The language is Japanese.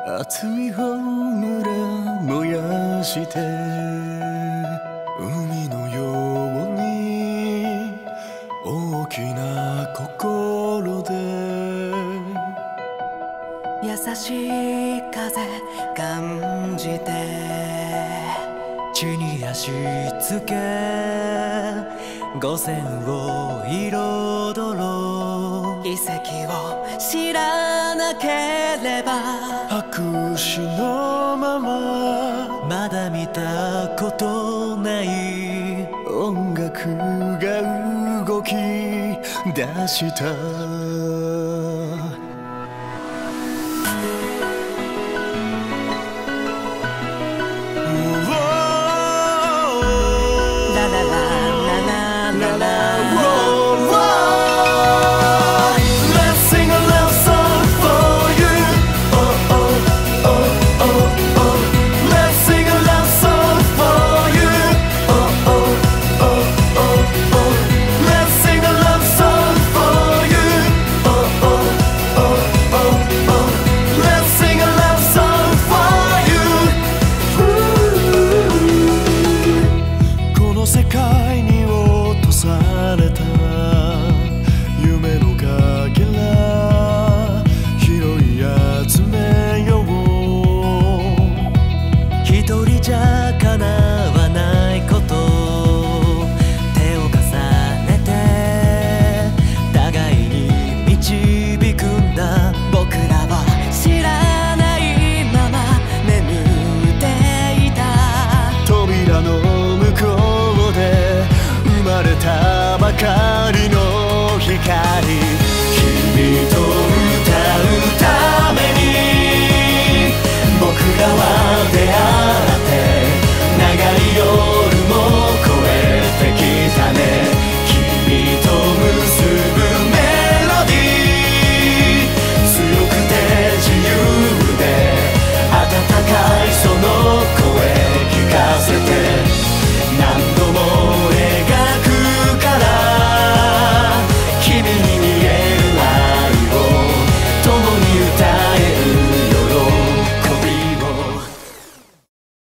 熱い炎燃やして海のように大きな心で優しい風感じて地に足つけ五線を彩ろう奇跡を知らなければ白紙のまままだ見たことない音楽が動き出した世界に落とされた夢のかけら拾い集めよう一人じゃ叶わないこと手を重ねて互いに導くんだ僕らは知らないまま眠っていた扉の向こう生まれたばかりの光君と歌うために僕らは出会う